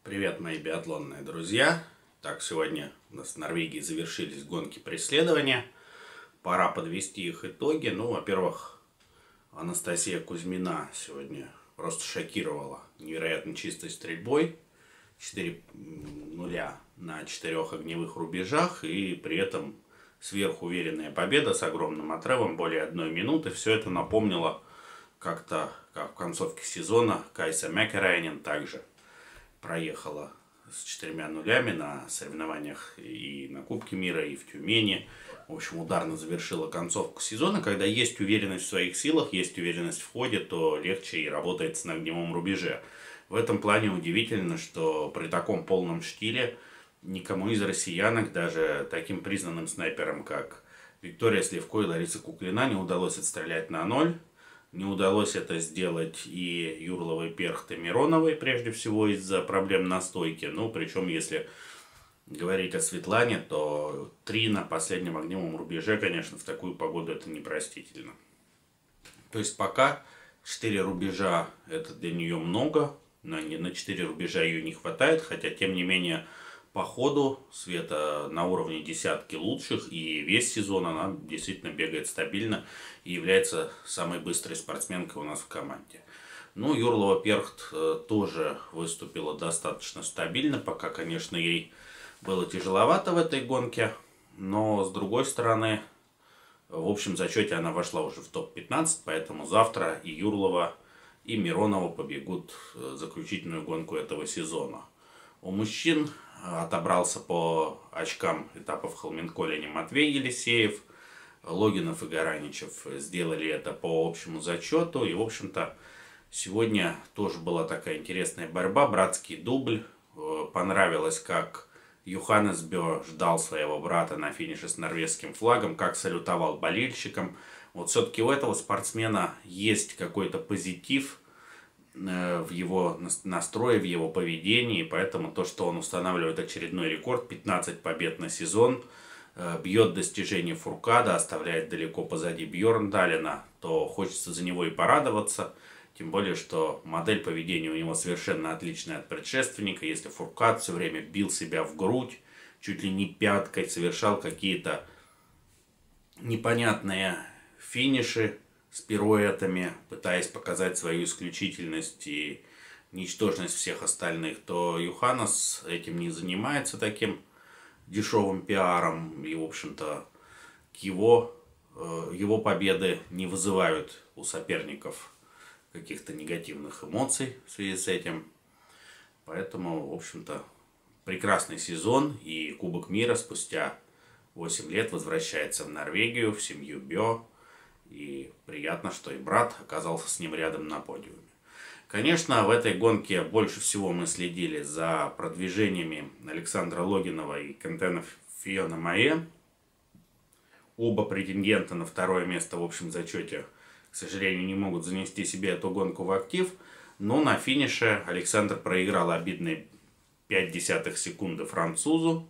Привет, мои биатлонные друзья! Так, сегодня у нас в Норвегии завершились гонки преследования. Пора подвести их итоги. Во-первых, Анастасия Кузьмина сегодня просто шокировала невероятно чистой стрельбой. 4:0 на 4 огневых рубежах. И при этом сверхуверенная победа с огромным отрывом, более 1 минуты. Все это напомнило как-то, как в концовке сезона, Кайса Mäkäräinen также проехала с 4:0 на соревнованиях и на Кубке мира, и в Тюмени. В общем, ударно завершила концовку сезона. Когда есть уверенность в своих силах, есть уверенность в ходе, то легче и работается на огневом рубеже. В этом плане удивительно, что при таком полном штиле никому из россиянок, даже таким признанным снайперам, как Виктория Слевко и Лариса Куклина, не удалось отстрелять на 0. Не удалось это сделать и Юрловой, Перхт и Мироновой, прежде всего из-за проблем на стойке. Причем, если говорить о Светлане, то 3 на последнем огневом рубеже, конечно, в такую погоду это непростительно. То есть пока 4 рубежа это для нее много, на 4 рубежа ее не хватает, хотя тем не менее по ходу Света на уровне десятки лучших, и весь сезон она действительно бегает стабильно и является самой быстрой спортсменкой у нас в команде. Юрлова Перхт тоже выступила достаточно стабильно, пока, конечно, ей было тяжеловато в этой гонке, но с другой стороны, в общем зачете она вошла уже в топ-15, поэтому завтра и Юрлова, и Миронова побегут заключительную гонку этого сезона. У мужчин отобрался по очкам этапов в Холменколлине Матвей Елисеев. Логинов и Гараничев сделали это по общему зачету. И, в общем-то, сегодня тоже была такая интересная борьба. Братский дубль. Понравилось, как Йоханнес Бё ждал своего брата на финише с норвежским флагом, как салютовал болельщикам. Вот все-таки у этого спортсмена есть какой-то позитив в его настрое, в его поведении, поэтому то, что он устанавливает очередной рекорд, 15 побед на сезон, бьет достижение Фуркада, оставляет далеко позади Бьорндалена, то хочется за него и порадоваться, тем более, что модель поведения у него совершенно отличная от предшественника. Если Фуркад все время бил себя в грудь, чуть ли не пяткой, совершал какие-то непонятные финиши с пируэтами, пытаясь показать свою исключительность и ничтожность всех остальных, то Йоханнес этим не занимается, таким дешевым пиаром. И, в общем-то, его победы не вызывают у соперников каких-то негативных эмоций в связи с этим. Поэтому, в общем-то, прекрасный сезон, и Кубок мира спустя 8 лет возвращается в Норвегию, в семью Бё. И приятно, что и брат оказался с ним рядом на подиуме. Конечно, в этой гонке больше всего мы следили за продвижениями Александра Логинова и Кентена Фиона Мае. Оба претендента на второе место в общем зачете, к сожалению, не могут занести себе эту гонку в актив. Но на финише Александр проиграл обидные 0,5 секунды французу.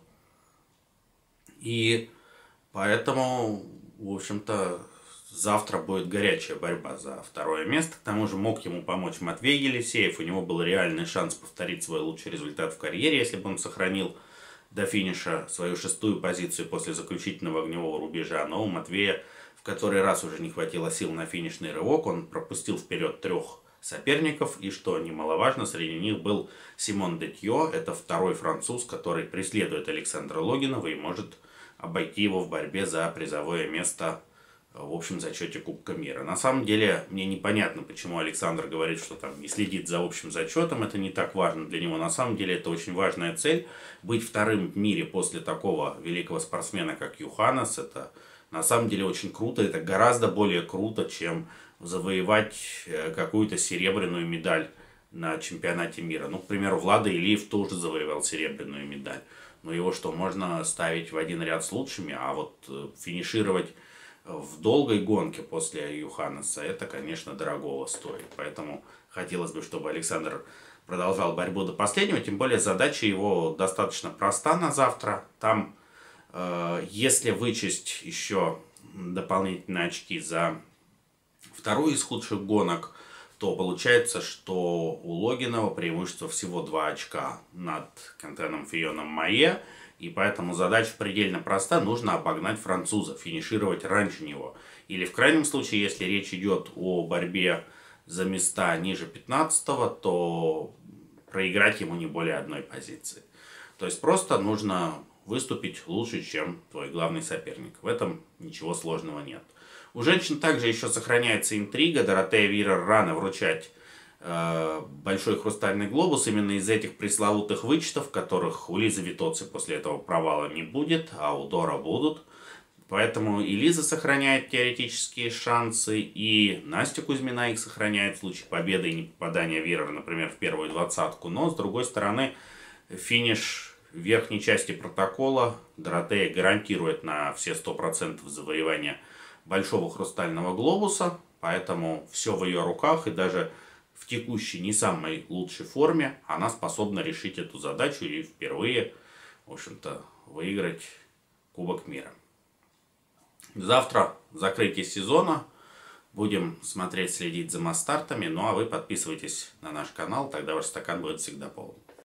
И поэтому, в общем-то, завтра будет горячая борьба за второе место. К тому же мог ему помочь Матвей Елисеев. У него был реальный шанс повторить свой лучший результат в карьере, если бы он сохранил до финиша свою 6-ю позицию после заключительного огневого рубежа. Но у Матвея в который раз уже не хватило сил на финишный рывок. Он пропустил вперед 3 соперников. И что немаловажно, среди них был Симон Детье. Это второй француз, который преследует Александра Логинова и может обойти его в борьбе за призовое место в общем зачете Кубка мира. На самом деле, мне непонятно, почему Александр говорит, что там не следит за общим зачетом. Это не так важно для него. На самом деле, это очень важная цель. Быть вторым в мире после такого великого спортсмена, как Йоханнес, это на самом деле очень круто. Это гораздо более круто, чем завоевать какую-то серебряную медаль на чемпионате мира. К примеру, Влада Илиев тоже завоевал серебряную медаль. Но его что, можно ставить в один ряд с лучшими? А вот финишировать в долгой гонке после Йоханнеса, это, конечно, дорогого стоит. Поэтому хотелось бы, чтобы Александр продолжал борьбу до последнего. Тем более задача его достаточно проста на завтра. Там, если вычесть еще дополнительные очки за вторую из худших гонок, то получается, что у Логинова преимущество всего 2 очка над Кентеном Фионом Майе. И поэтому задача предельно проста. Нужно обогнать француза, финишировать раньше него. Или в крайнем случае, если речь идет о борьбе за места ниже 15-го, то проиграть ему не более одной позиции. То есть просто нужно выступить лучше, чем твой главный соперник. В этом ничего сложного нет. У женщин также еще сохраняется интрига. Доротея Вирер рано вручать большой хрустальный глобус именно из этих пресловутых вычетов, которых у Лизы Витоци после этого провала не будет, а у Дора будут. Поэтому и Лиза сохраняет теоретические шансы, и Настя Кузьмина их сохраняет в случае победы и непопадания Вирер, например, в первую двадцатку. Но, с другой стороны, финиш в верхней части протокола Доротея гарантирует на все 100% завоевания большого хрустального глобуса. Поэтому все в ее руках, и даже в текущей не самой лучшей форме она способна решить эту задачу и впервые, в общем-то, выиграть Кубок мира. Завтра закрытие сезона. Будем смотреть, следить за масс-стартами. Ну а вы подписывайтесь на наш канал, тогда ваш стакан будет всегда полон.